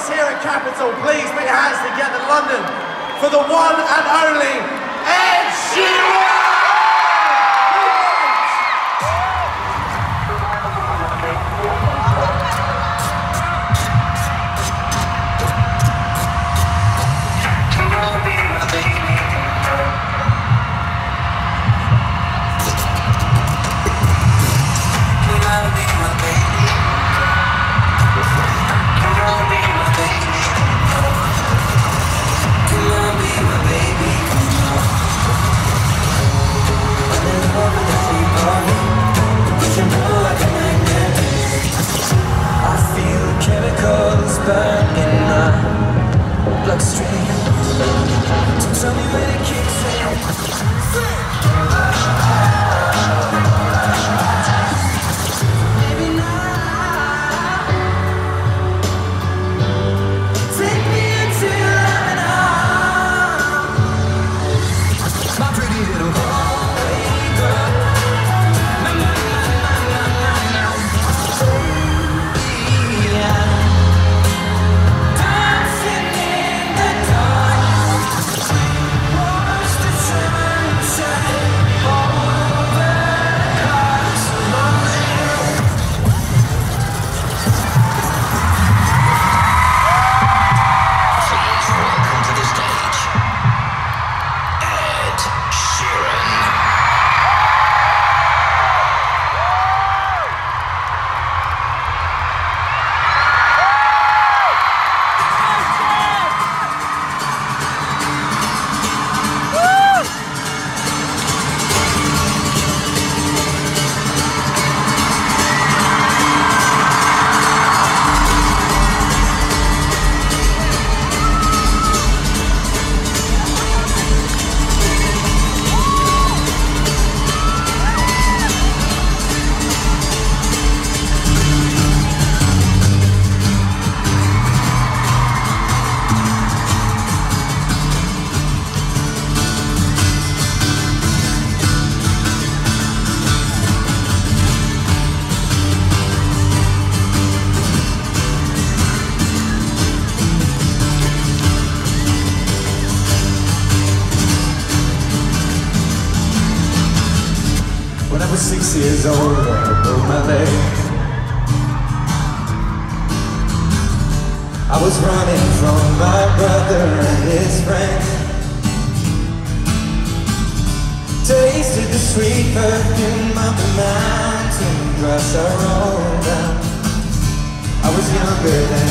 us here at Capitol, please put your hands together, London, for the one and only Ed Sheeran! When I was 6 years old, I broke my leg. I was running from my brother and his friends. Tasted the sweet perfume of the mountain grass I rolled down. I was younger then.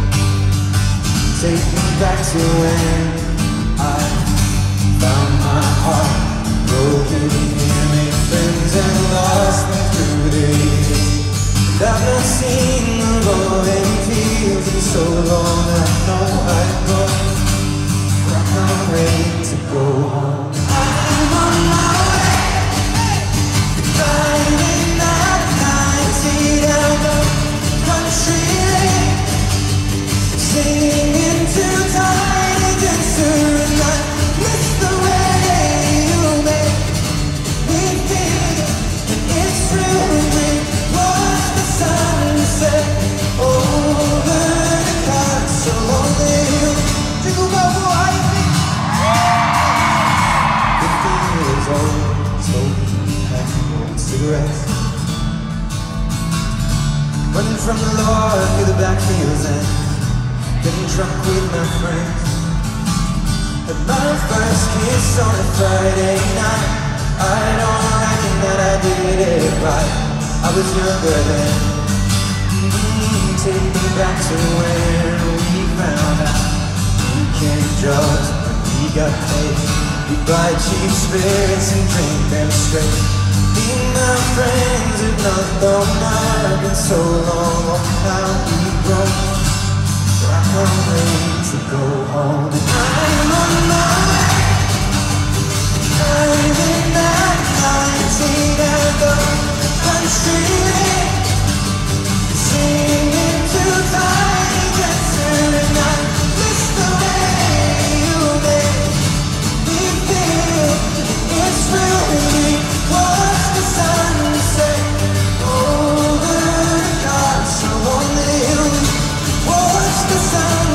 Take me back to when I found my heart broken, made friends and lost them through the years. And I've not seen the rolling fields in so long. I know I'd go, but I can't wait to go home. I'm on my way, driving that 90 down the country lane, singing to Tiny Dancer, and I miss the way you make me feel. And it's through me, watch the sunset over the castle on the hill. Think about what I think. 15 years old, smoking and cigarettes, running from the law through the backfields and getting drunk with my friends. At my first kiss on a Friday night, I don't reckon that I did it right. I was younger then. Take me back to where we found out we can't judge when we got paid. We buy cheap spirits and drink them straight. Being my friends have not thought I've been so long on how we've grown. So I can't wait to go home. And I'm on my way, driving that 19 at the country lane, singing to Tiny Dancer, and I miss the way you make me feel. It's really watch the sunset over the castle on the hill. Watch the sun.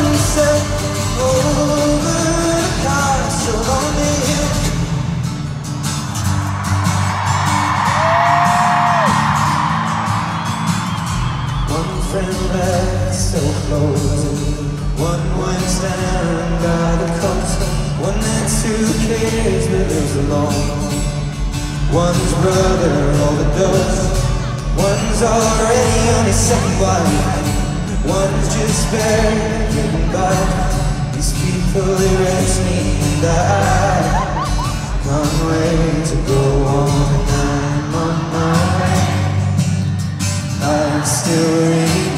friend left so close. One went down by the coast. One that's who cares but lives alone. One's brother overdosed. One's already on his second wife. One's just barely getting by. These people, they rest me and I can't wait to go on and I'm on my way. I'm still reading